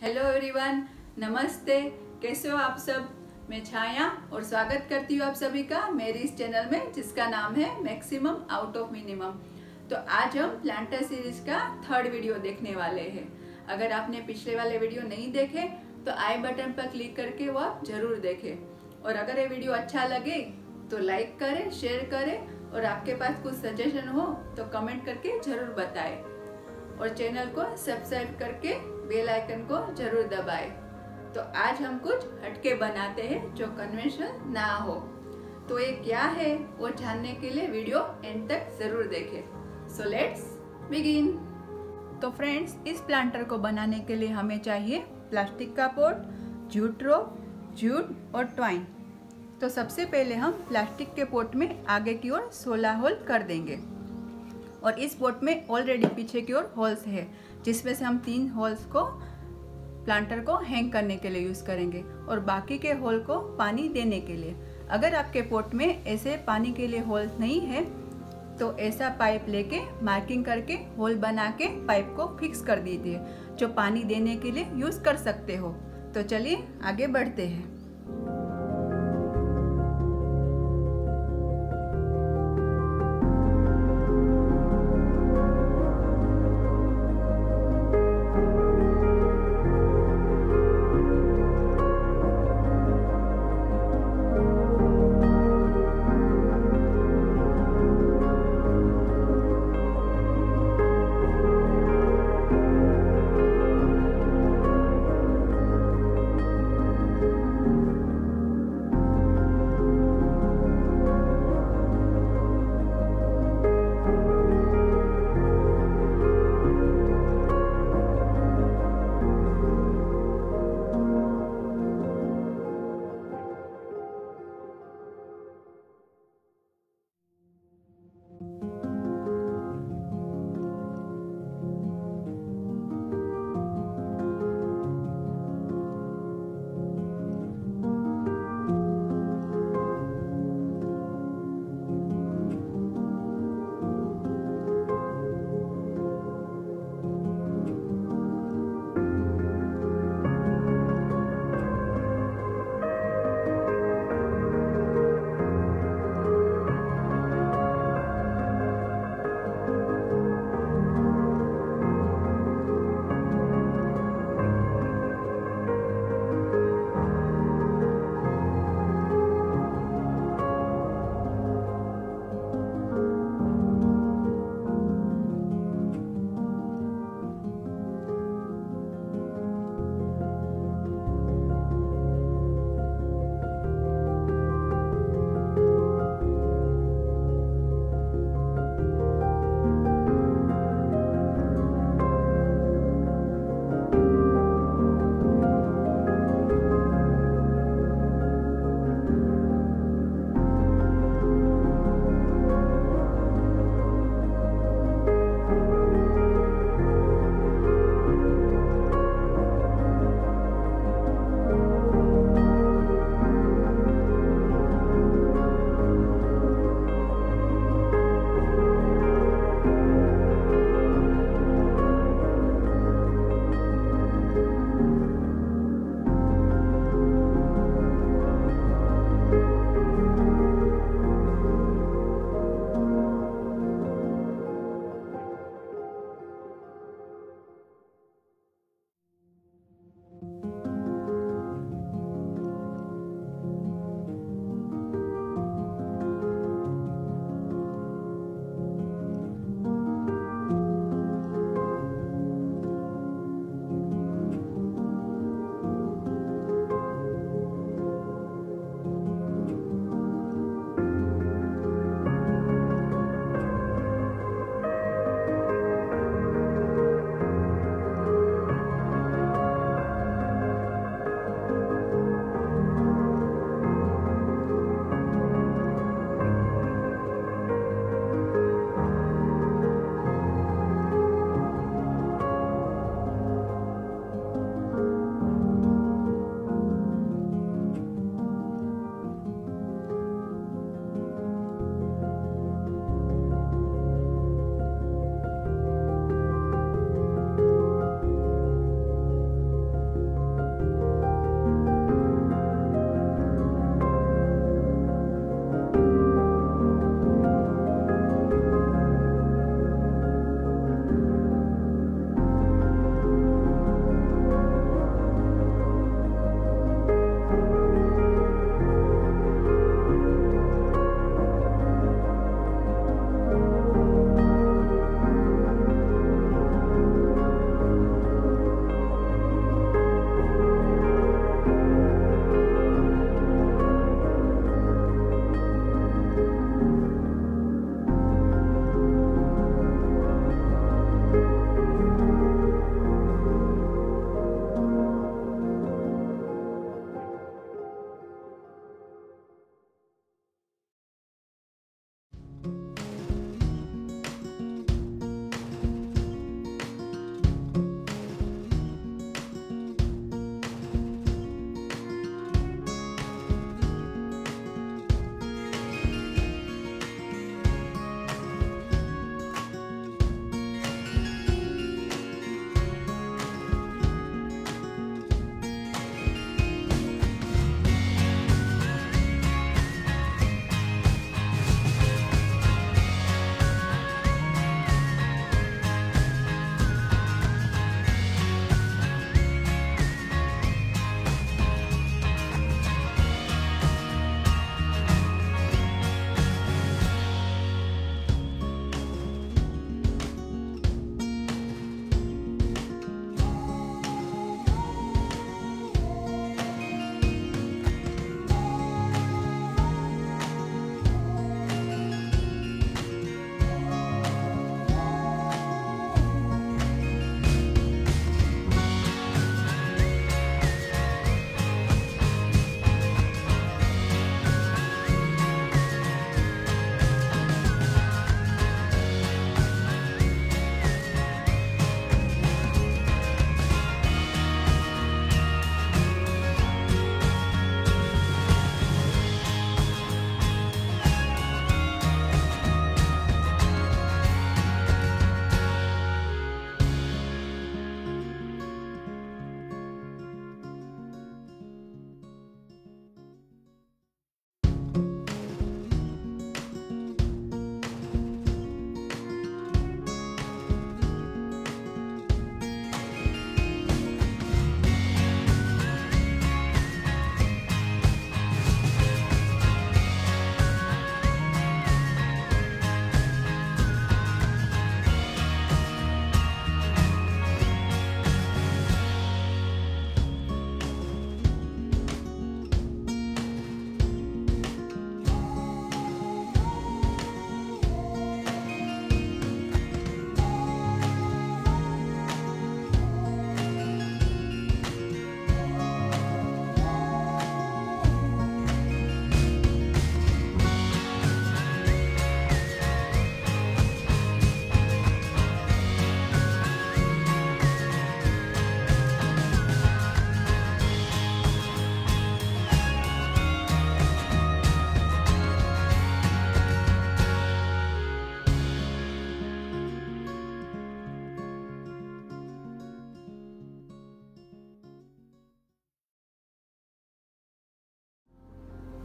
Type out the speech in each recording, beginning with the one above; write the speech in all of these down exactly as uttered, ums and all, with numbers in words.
Hello everyone, नमस्ते। कैसे हो आप सब? मैं छाया और स्वागत करती हूँ आप सभी का मेरे इस चैनल में जिसका नाम है मैक्सिमम आउट ऑफ मिनिमम। तो आज हम प्लांटर सीरीज का थर्ड वीडियो देखने वाले हैं। अगर आपने पिछले वाले वीडियो नहीं देखे तो आई बटन पर क्लिक करके वो आप जरूर देखें। और अगर ये वीडियो अच्छा लगे तो लाइक करें, शेयर करें और आपके पास कुछ सजेशन हो तो कमेंट करके जरूर बताएं। और चैनल को सब्सक्राइब करके बेल आइकन को जरूर दबाएं। तो आज हम कुछ हटके बनाते हैं जो कन्वेंशनल ना हो। तो ये क्या है वो जानने के लिए वीडियो एंड तक जरूर देखें। So let's begin. तो फ्रेंड्स, इस प्लांटर को बनाने के लिए हमें चाहिए प्लास्टिक का पॉट, जूट रोप, जूट और ट्वाइन। तो सबसे पहले हम प्लास्टिक के पॉट में आगे की ओर सोलह होल कर देंगे और इस पॉट में ऑलरेडी पीछे की ओर होल्स है जिसमें से हम तीन होल्स को प्लांटर को हैंग करने के लिए यूज करेंगे और बाकी के होल को पानी देने के लिए। अगर आपके पॉट में ऐसे पानी के लिए होल्स नहीं है तो ऐसा पाइप लेके मार्किंग करके होल बना के पाइप को फिक्स कर दीजिए जो पानी देने के लिए यूज कर सकते हो। तो चलिए आगे बढ़ते हैं।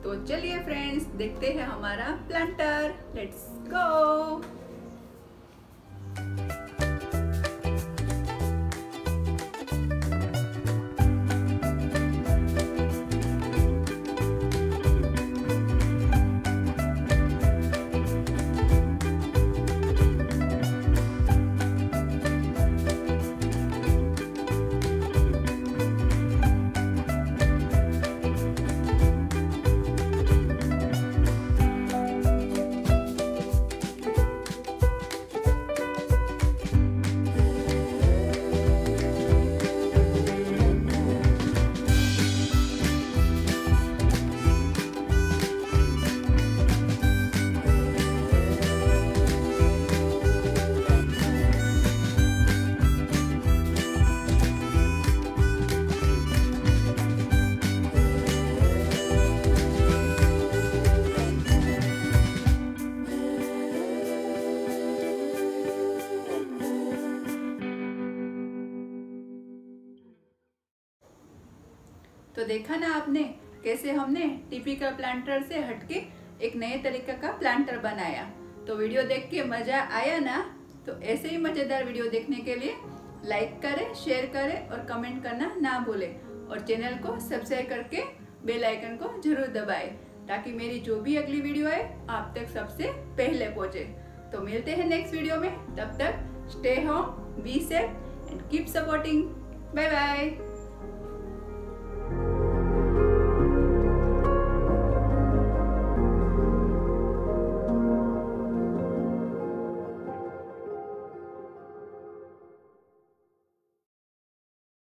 तो चलिए फ्रेंड्स, देखते हैं हमारा प्लांटर। Let's go. तो देखा ना आपने कैसे हमने टिपिकल प्लांटर से हटके एक नए तरीके का प्लांटर बनाया। तो वीडियो देख के मजा आया ना? तो ऐसे ही मजेदार वीडियो देखने के लिए लाइक करें, शेयर करें और कमेंट करना ना भूलें। और चैनल को सब्सक्राइब करके बेल आइकन को जरूर दबाएं ताकि मेरी जो भी अगली वीडियो है आप तक सबसे पहले पहुंचे। तो मिलते हैं नेक्स्ट वीडियो में। तब तक stay home, be safe and keep supporting. Bye bye.